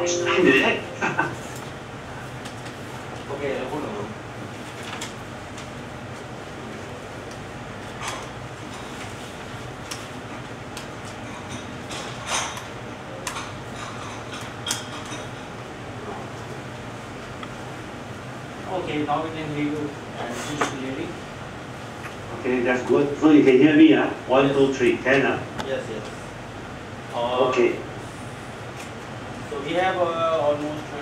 explain it. Okay, hold on. Okay, now we can hear you and see you clearly. Okay, that's good. So you can hear me, huh? 1, 2, 3, 10, huh? Yes, yes. Okay. So we have almost